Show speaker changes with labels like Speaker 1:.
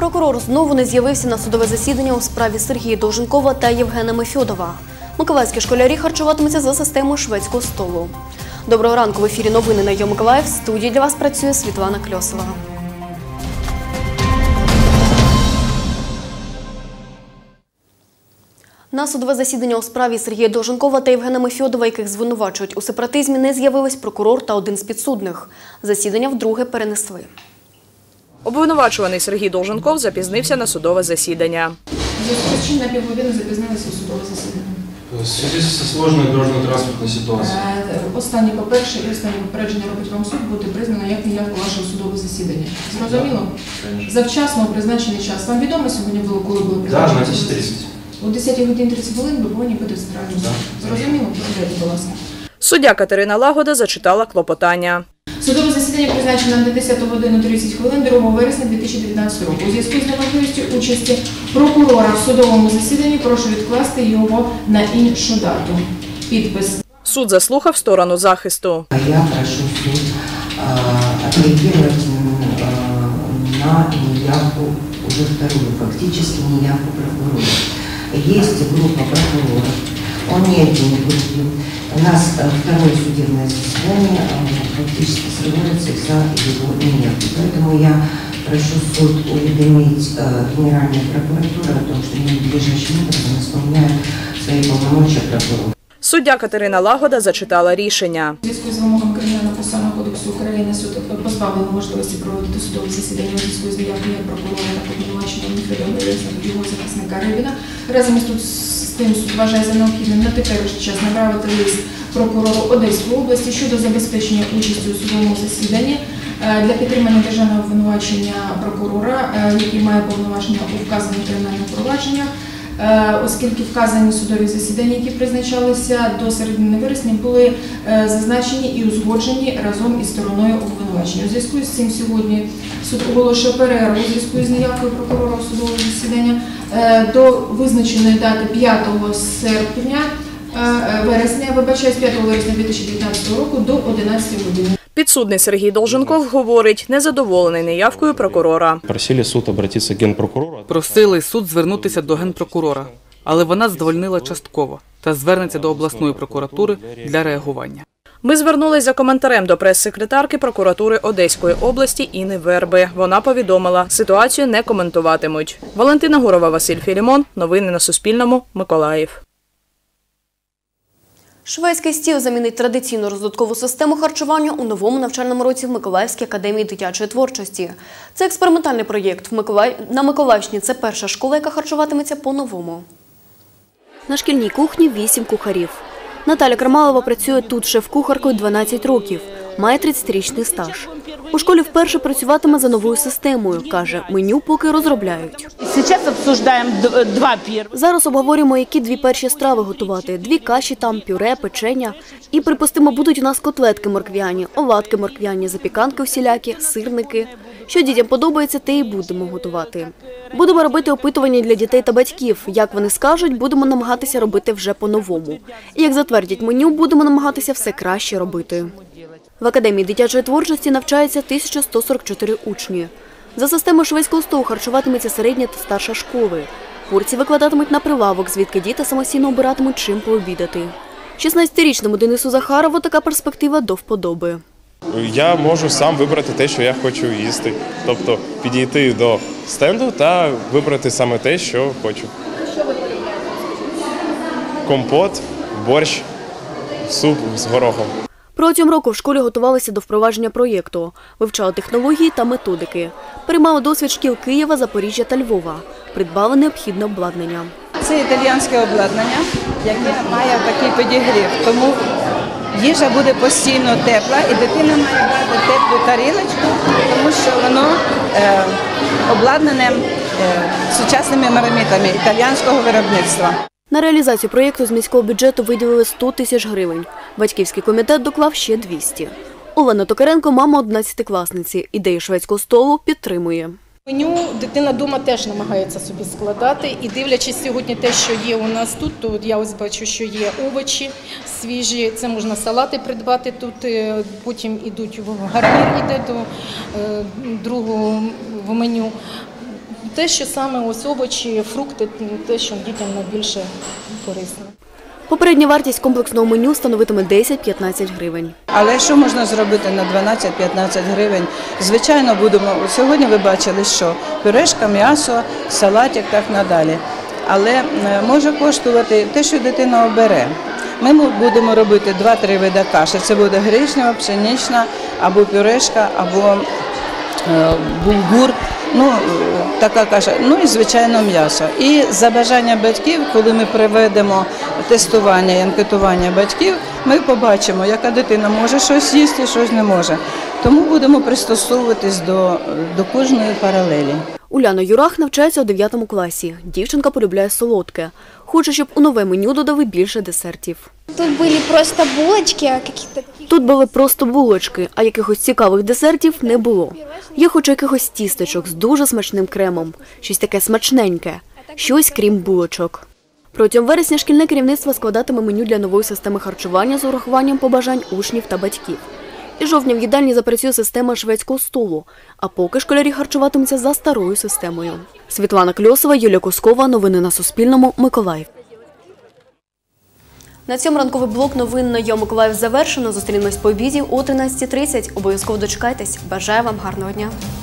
Speaker 1: Прокурор знову не з'явився на судове засідання у справі Сергія Долженкова та Євгена Мефьодова. Миколаївські школярі харчуватимуться за системою шведського столу. Доброго ранку, в ефірі новини на Йо-Миколаїв. В студії для вас працює Світлана Кльосова. На судове засідання у справі Сергія Долженкова та Євгена Мефьодова, яких звинувачують у сепаратизмі, не з'явились прокурор та один з підсудних. Засідання вдруге перенесли.
Speaker 2: Обвинувачуваний Сергій Долженков запізнився на судове засідання.
Speaker 3: В чим на півгодини запізнилися у судове засідання?
Speaker 4: В зв'язку зі складною дорожньо-транспортною ситуацією.
Speaker 3: Останнє попереднє і останнє попередження робить вам суд, буде признано як неявку вашого судового засідання. Зрозуміло? Завчасно призначений час. Вам відомо сьогодні було, коли було призначено?
Speaker 4: Так, на 10:30.
Speaker 3: О 10 годині 30 хвилин ви повинні бути в центральному суді. Зрозуміло? Повідайте, будь ласка.
Speaker 2: Суддя Катерина Лагода зачитала клопотання.
Speaker 3: Судове засідання призначено на 10 годину 30 хвилин 2 вересня 2019 року. У зв'язку з неможливістю участі прокурора в судовому засіданні прошу відкласти його на іншу дату. Підпис.
Speaker 2: Суд заслухав сторону захисту.
Speaker 5: Я прошу суд отреагировать на неявку, уже вторую, фактически неявку прокурора. Есть группа прокуроров, он не один группе. У нас второе судебное заседание фактически срывается из-за его неявки. Поэтому я прошу суд уведомить Генеральную прокуратуру о том, что надлежащим образом исполняет свои полномочия прокурора.
Speaker 2: Суддя Катерина Лагода зачитала рішення.
Speaker 3: У зв'язку з вимогами Кримінального процесуального кодексу України суд позбавлено можливості проводити судове засідання у зв'язку з неявкою прокурора та обвинуваченого Мефьодова його захисника Рибіна. Разом з тим суд вважає за необхідним на теперішній час направити лист прокурору Одеської області щодо забезпечення участі у судовому засіданні для підтримання державного обвинувачення прокурора, який має повноваження у вказаних кримінальних провадженнях, оскільки вказані судові засідання, які призначалися до середини вересня, були зазначені і узгоджені разом із стороною обвинувачення. У зв'язку з цим сьогодні суд оголошує перерву у зв'язку з неявкою прокурора у судове засідання до визначеної дати 5 вересня 2019 року до 11 години.
Speaker 2: Підсудний Сергій Долженков говорить, незадоволений неявкою прокурора.
Speaker 4: Просили суд обратитися до Генпрокурора.
Speaker 6: Просили суд звернутися до Генпрокурора, але вона задовольнила частково та звернеться до обласної прокуратури для реагування.
Speaker 2: Ми звернулись за коментарем до прес-секретарки прокуратури Одеської області Інни Верби. Вона повідомила, ситуацію не коментуватимуть. Валентина Гурова, Василь Філімон. Новини на Суспільному. Миколаїв.
Speaker 1: Шведський стіл замінить традиційну роздаткову систему харчування у новому навчальному році в Миколаївській академії дитячої творчості. Це експериментальний проєкт. На Миколаївщині це перша школа, яка харчуватиметься по-новому. На шкільній кухні 8 кухарів. Наталя Кармалова працює тут шеф-кухаркою 12 років. Має 30-річний стаж. У школі вперше працюватиме за новою системою. Каже, меню поки розробляють. Зараз обговорюємо, які 2 перші страви готувати. 2 каші там, пюре, печення. І, припустимо, будуть у нас котлетки морквяні, оладки морквяні, запіканки всілякі, сирники. Що дітям подобається, те і будемо готувати. Будемо робити опитування для дітей та батьків. Як вони скажуть, будемо намагатися робити вже по-новому. І як затвердять меню, будемо намагатися все краще робити. В Академії дитячої творчості навчається 1144 учні. За системою шведського столу харчуватиметься середня та старша школи. Порції викладатимуть на прилавок, звідки діти самостійно обиратимуть, чим пообідати. 16-річному Денису Захарову така перспектива до вподоби.
Speaker 7: Я можу сам вибрати те, що я хочу їсти. Тобто підійти до стенду та вибрати саме те, що хочу.
Speaker 3: Що ви полюбляєте?
Speaker 7: Компот, борщ, суп з горохом.
Speaker 1: Протягом року в школі готувалися до впровадження проєкту, вивчали технології та методики. Переймали досвід шкіл Києва, Запоріжжя та Львова. Придбали необхідне обладнання.
Speaker 8: Це італійське обладнання, яке має такий підігрів. Тому їжа буде постійно тепла і дитина має брати теплу тарілочку, тому що воно обладнане сучасними марамітами італійського виробництва.
Speaker 1: На реалізацію проєкту з міського бюджету виділили 100 тисяч гривень. Батьківський комітет доклав ще 200. Олена Токаренко – мама 11-класниці. Ідею шведського столу підтримує.
Speaker 9: Меню дитина вдома теж намагається собі складати. І дивлячись сьогодні те, що є у нас тут, то я ось бачу, що є овочі свіжі, це можна салати придбати тут, потім ідуть в гарнір, іде до другого в меню. те, що саме ось овочі, фрукти, те, що дітям найбільше корисно.
Speaker 1: Попередня вартість комплексного меню становитиме 10-15 гривень.
Speaker 8: Але що можна зробити на 12-15 гривень? Звичайно, сьогодні ви бачили, що пюрешка, м'ясо, салатик, так надалі. Але може коштувати те, що дитина обере. Ми будемо робити 2-3 види каші. Це буде гречнева, пшенична, або пюрешка, або булгур. Така каша, і, звичайно, м'ясо. І за бажання батьків, коли ми проведемо тестування і анкетування батьків, ми побачимо, яка дитина може щось їсти, щось не може. Тому будемо пристосовуватись до кожної паралелі.
Speaker 1: Уляна Юрах навчається у 9 класі. Дівчинка полюбляє солодке. Хоче, щоб у нове меню додали більше десертів.
Speaker 10: Тут були просто булочки, а какие-то...
Speaker 1: Тут були просто булочки, а якихось цікавих десертів не було. Я хочу якихось тістечок з дуже смачним кремом. Щось таке смачненьке. Щось крім булочок. Протягом вересня шкільне керівництво складатиме меню для нової системи харчування з урахуванням побажань учнів та батьків. Із жовтня в їдальні запрацює система шведського столу, а поки школярі харчуватимуться за старою системою. Світлана Кльосова, Юлія Кускова. Новини на Суспільному. Миколаїв. На цьому ранковий блок новин на Йо Миколаїв завершено. Зустрінемось по обіді о 13:30. Обов'язково дочекайтесь. Бажаю вам гарного дня.